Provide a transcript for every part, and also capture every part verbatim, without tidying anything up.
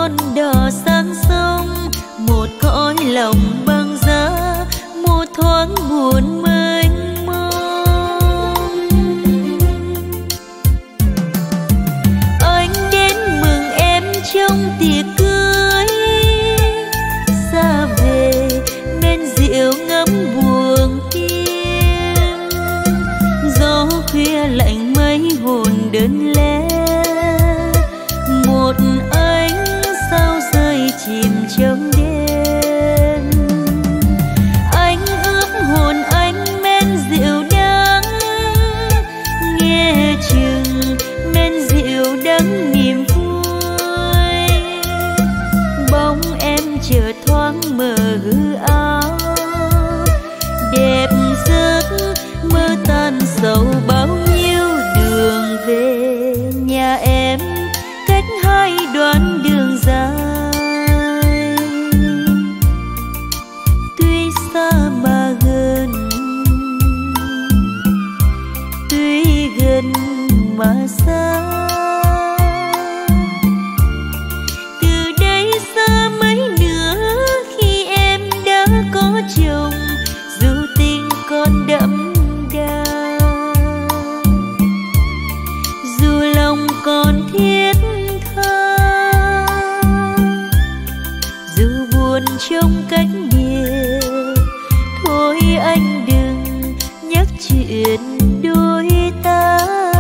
con đò sang sông, một cõi lòng băng giá, một thoáng buồn mênh mông. Anh đến mừng em trong tiệc cưới, xa về men rượu ngắm buồng tiên, gió khuya lạnh mấy hồn đơn lẻ, một ánh sao rơi chìm trong đêm. Anh ướp hồn anh men rượu đắng, nghe chừng men rượu đắng niềm vui. Bóng em chợt thoáng mờ hư áo, đẹp giấc mơ tan sầu bao nhiêu đường về nhà em cách hai đoạn đường dài. Tuy xa mà gần, tuy gần mà xa. Từ đây xa mấy nữa khi em đã có chồng, dù tình còn đậm đà, dù lòng còn thiết tha, dù buồn trong cách biệt, thôi anh đừng nhắc chuyện đôi ta.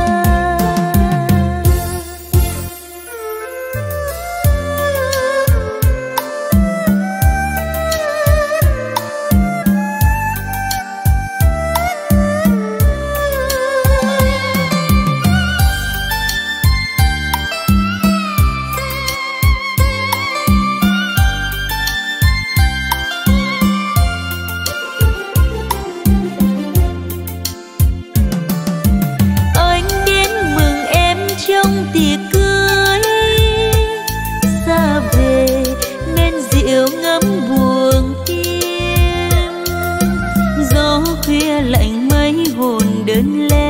Lạnh mấy hồn đơn lẻ,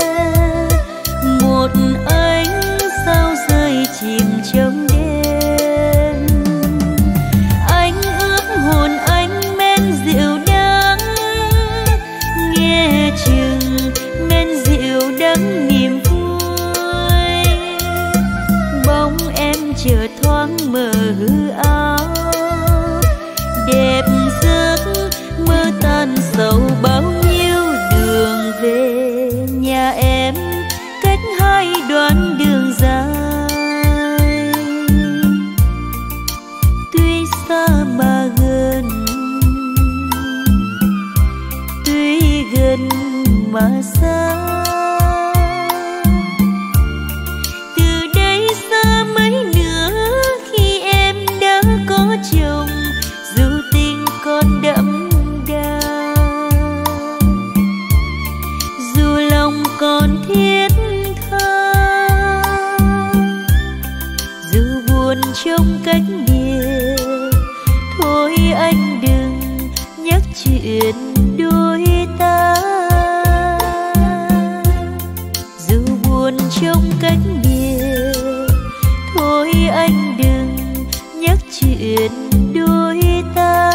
một ánh sao rơi chìm trong đêm. Anh ướp hồn anh men rượu đắng, nghe chừng men rượu đắng niềm vui. Bóng em chợt thoáng mờ hư áo, đẹp giấc mơ tan sầu bao nhiêu đường về nhà em cách hai đoạn đường dài. Tuy xa mà gần, tuy gần mà xa. Từ đây xa mấy nữa khi em đã có chồng, dù tình còn đậm đà, dù lòng còn thiết tha, dù buồn trong cách biệt, thôi anh đừng nhắc chuyện đôi ta. Dù buồn trong cách biệt, thôi anh đừng nhắc chuyện đôi ta.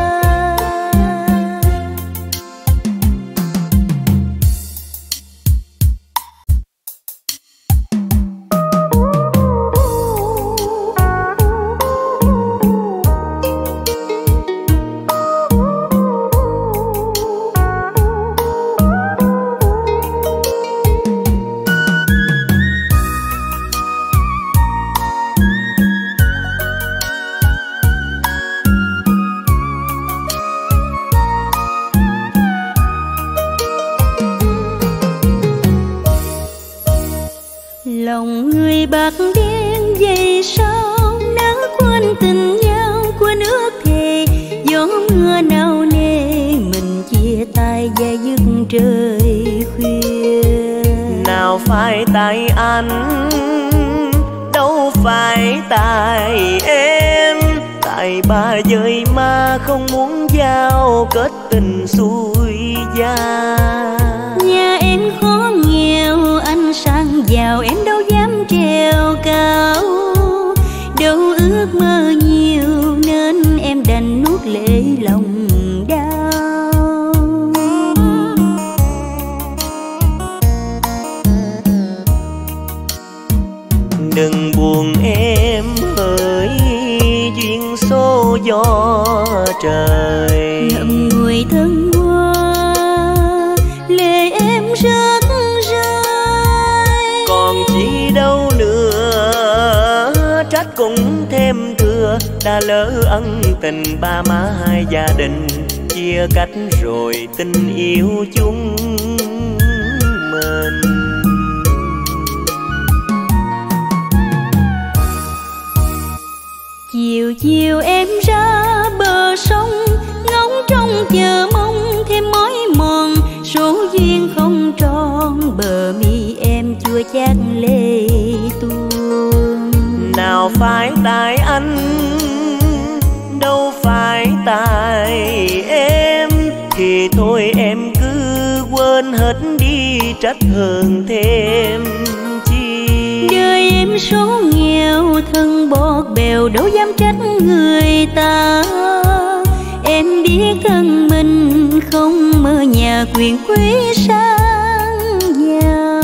Lòng người bạc đen vậy sao đã quên tình nhau của nước thề. Gió mưa nao nề mình chia tay và giấc trời khuya. Nào phải tại anh, đâu phải tại em. Tại ba dời mà không muốn giao kết tình xuôi gia. Nhà em khó nghèo, anh sang giàu em đâu dám trèo cao. Đâu ước mơ nhiều nên em đành nuốt lệ lòng đau. Đừng buồn em hỡi duyên số gió trời, ngậm ngùi thân hoa lệ em rớt rơi. Còn chi đâu nữa trách cũng thêm thừa, đã lỡ ân tình ba má hai gia đình, chia cách rồi tình yêu chúng mình. Chiều chiều em ra bờ sông, ngóng trông chờ mong thêm mối mòn, số duyên không tròn bờ mi em chua chát lệ tuôn. Nào phải tại anh, đâu phải tại em, thì thôi em cứ quên hết đi trách hơn thêm chi. Đời em số nghèo thân bọt bèo đâu dám trách người ta, em biết thân mình không mơ nhà quyền quý sang giàu.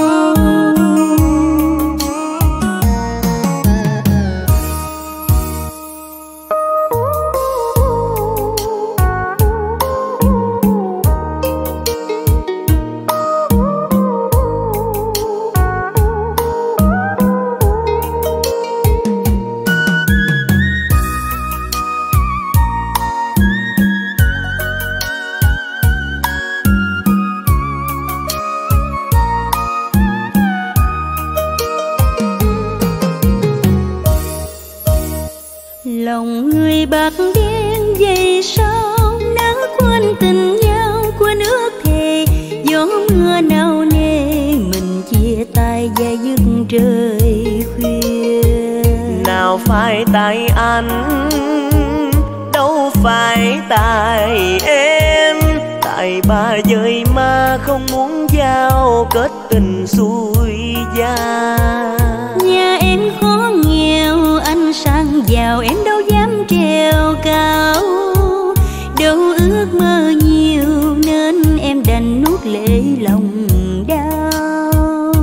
Lòng người bạc đen dày sao nỡ quên tình nhau quên ước thề, gió mưa nào nề mình chia tay và dứt trời khuya. Nào phải tại anh, đâu phải tại em, tại ba dời mà không muốn giao kết tình xuôi gia. Nhà em khó nghèo anh sang giàu em đâu dám trèo cao, đâu ước mơ nhiều nên em đành nuốt lệ lòng đau.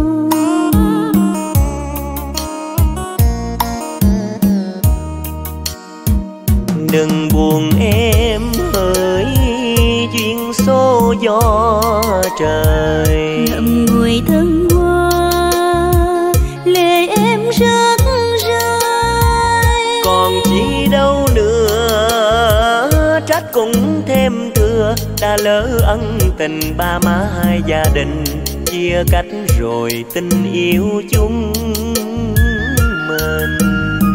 Đừng buồn em hỡi duyên số gió trời, ngậm ngùi thân hoa lệ em rớt rơi. còn chi đâu nữa trách cũng thêm thừa, đã lỡ ân tình ba má hai gia đình, chia cách rồi tình yêu chúng mình.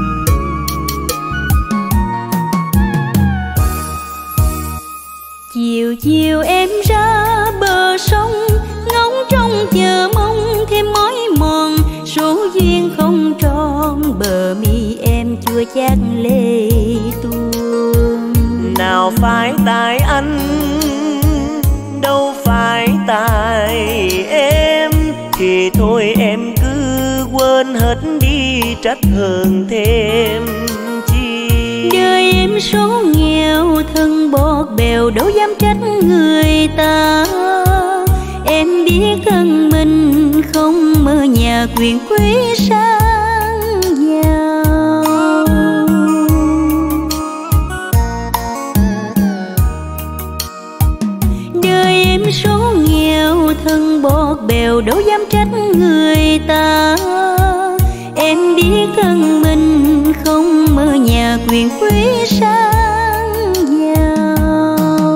Chiều chiều em ra bờ sông, ngóng trông chờ mong thêm mối mòn, số duyên không tròn bờ mi em chua chát lệ tuôn. Nào phải tại anh, đâu phải tại em, thì thôi em cứ quên hết đi trách hơn thêm chi. Đời em số nghèo thân bọt bèo đâu dám trách người ta, em biết thân mình không mơ nhà quyền quý sang giàu. Đời em số nghèo thân bọt bèo đâu dám trách người ta, em biết thân mình không mơ nhà quyền quý sang giàu.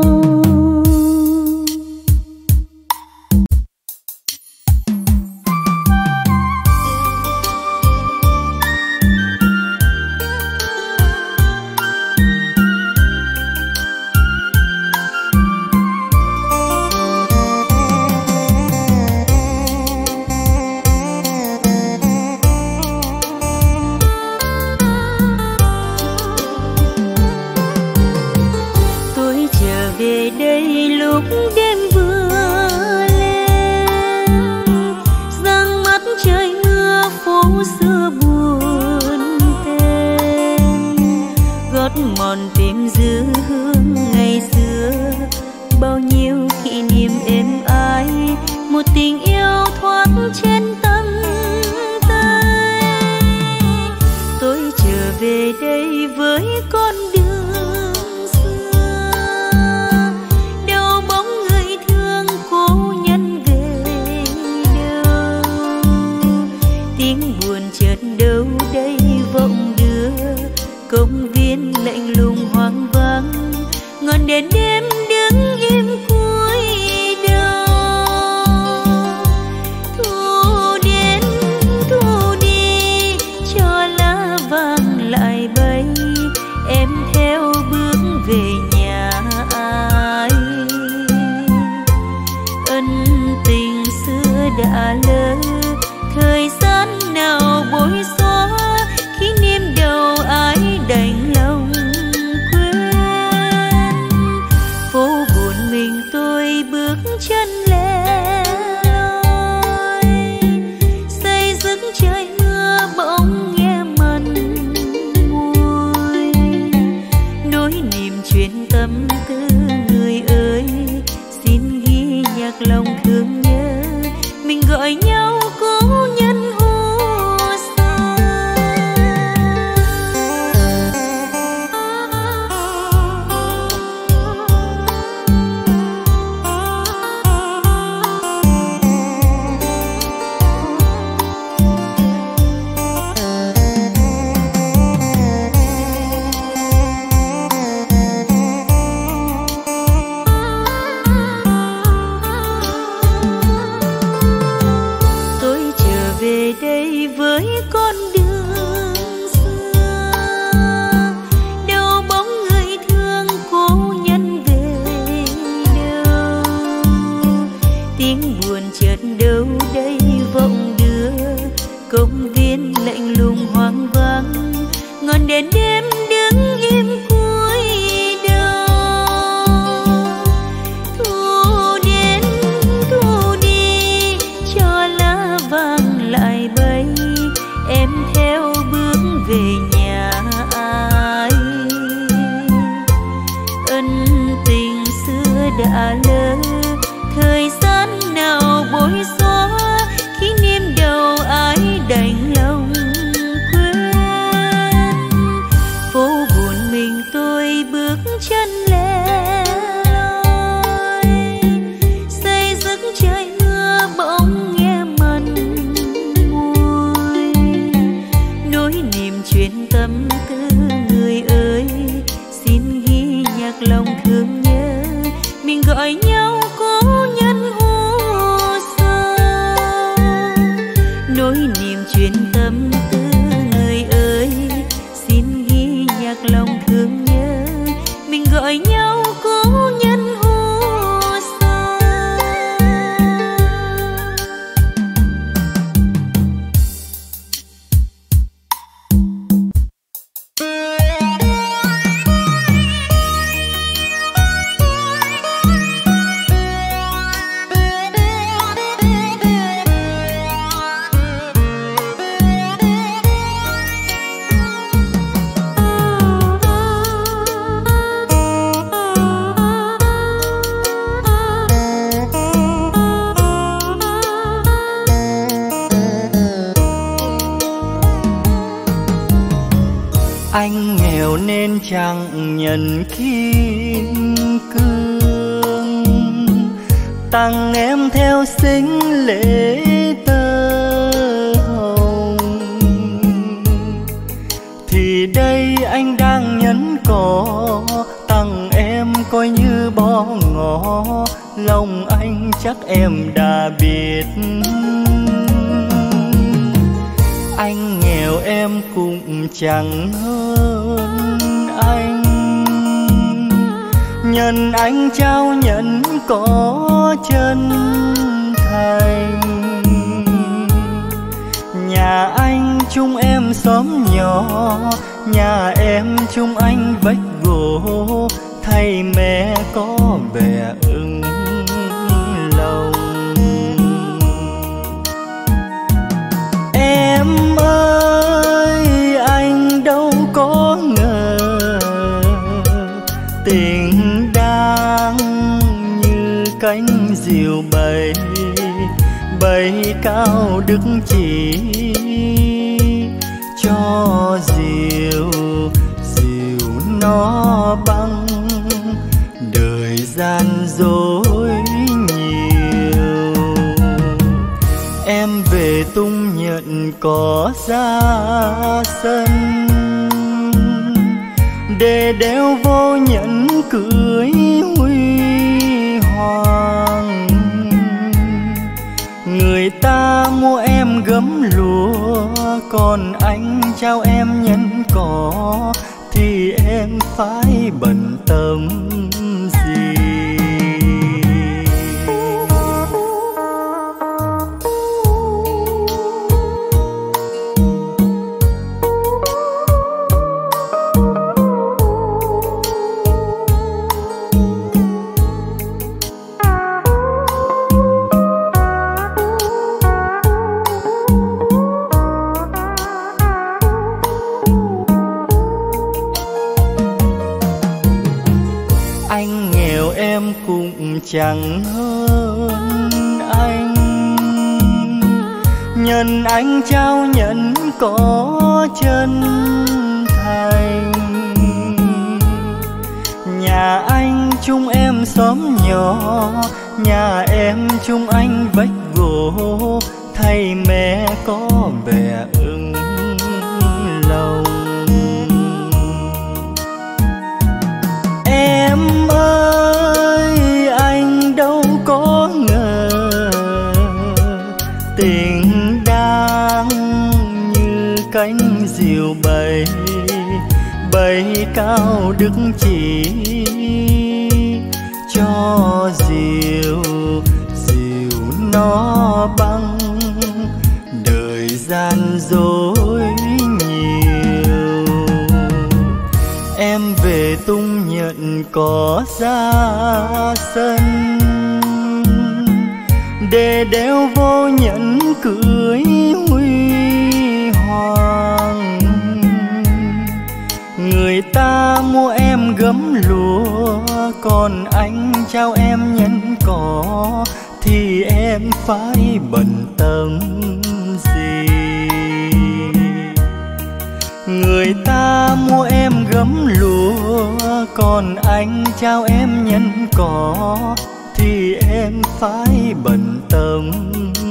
Xưa buồn tê về đây với con đường xưa, đâu bóng người thương cố nhân về đâu, tiếng buồn chợt đâu đây vọng đưa, công viên lạnh lùng hoang vắng, ngọn đèn đêm đứng im cuối đầu. Thu đến thu đi cho lá vàng lại bay, em theo bước về nhà ai. Ân tình xưa đã lỡ, thời gian nào bối xóa, khi niềm đầu ai đành lòng quên. Phố buồn mình tôi bước chân lẻ loi, xây dựng trời mưa bỗng nghe mặn mùi, nỗi niềm chuyện tâm tư người ơi, xin ghi nhắc lòng thương nhớ, mình gọi nhau cố nhân hô xa. Tôi trở về đây với con đường xưa, đâu bóng người thương cố nhân về đâu, tiếng buồn chợt đâu đây vọng đưa, công viên lạnh lùng hoang vắng, ngọn đèn đêm đứng im cuối đầu. Thu đến thu đi cho lá vàng lại bay, em theo bước về nhà ai. Ân tình xưa đã lỡ, thời gian nào bối xóa, khi niềm đầu ai đành lòng quên. Phố buồn mình tôi bước chân lẻ loi, xây dựng trời mưa bỗng nghe mặn mùi, nỗi niềm chuyện tâm tư người ơi, xin ghi nhắc lòng thương nhớ, mình gọi nhau cố nhân hô xa. Nỗi niềm chuyện tâm tư người ơi, xin ghi nhắc lòng thương nhớ, mình gọi nhau cố nhân hô xa. Anh nghèo nên chẳng nhận kim cương, tặng em theo xính lễ tơ hồng. Thì đây anh đang nhẫn cỏ, tặng em coi như bó ngỏ, lòng anh chắc em đã biết. Anh nghèo em cũng chẳng hơn anh, nhân anh trao nhận có chân thành. Nhà anh chung em xóm nhỏ, nhà em chung anh vách gỗ, thay mẹ có bè ưng lòng. Em ơi anh đâu có ngờ, tình đang như cánh diều bay, bay cao đức chỉ cho diều nó băng, đời gian dối nhiều. Em về tung nhận có ra sân, để đeo vô nhẫn cưới huy hoàng. Người ta mua em gấm lúa, còn anh trao em nhẫn cỏ, thì em phải bận tâm gì? Anh nghèo em cũng chẳng hơn anh, nhân anh trao nhẫn có chân thành. Nhà anh chung em xóm nhỏ, nhà em chung anh vách gỗ, thay mẹ có bè ưng lòng. Em ơi anh đâu có ngờ, tình đang như cánh diều bay, bay cao đức chỉ cho diều, diều nó băng, đời gian dối nhiều. Em về tung nhận có ra sân, để đeo vô nhẫn cưới huy hoàng. Người ta mua em gấm lúa, còn anh trao em nhẫn cỏ, thì em phải bận tâm gì? Người ta mua em gấm lúa, còn anh trao em nhẫn cỏ, thì em phải bận tâm